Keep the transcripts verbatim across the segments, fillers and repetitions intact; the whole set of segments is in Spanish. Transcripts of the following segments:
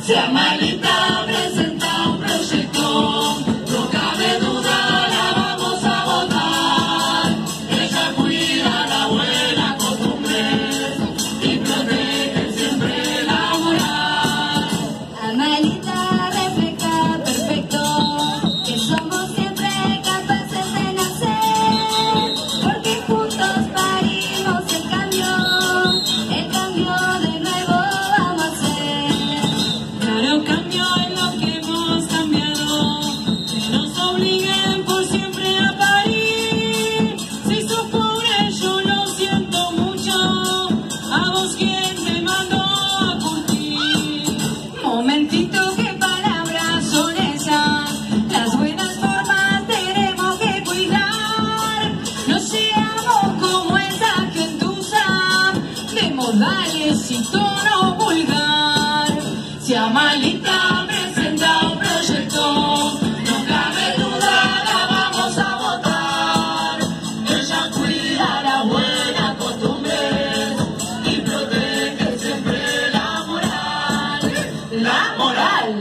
Si Amalita presenta un proyecto, no cabe duda, la vamos a votar. Ella cuida la buena costumbre y protege siempre la moral. Amalita refleja perfecto que somos siempre capaces de nacer, porque juntos parimos el cambio, el cambio de nuevo vamos a hacer. Claro, cambio es lo que hemos cambiado, que nos obliguen por siempre a parir. Si sos pobre yo lo siento mucho, a vos quien te mandó a curtir. Momentito, qué palabras son esas, las buenas formas tenemos que cuidar. No seamos como esa gentuza de modales y tono vulgar. Si Amalita presenta un proyecto, no cabe duda, la vamos a votar. Ella cuida la buena costumbre y protege siempre la moral. La moral.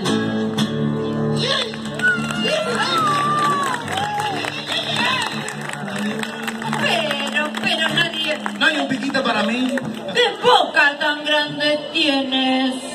Pero, pero nadie, ¿No hay un piquito para mí? ¿qué boca tan grande tienes?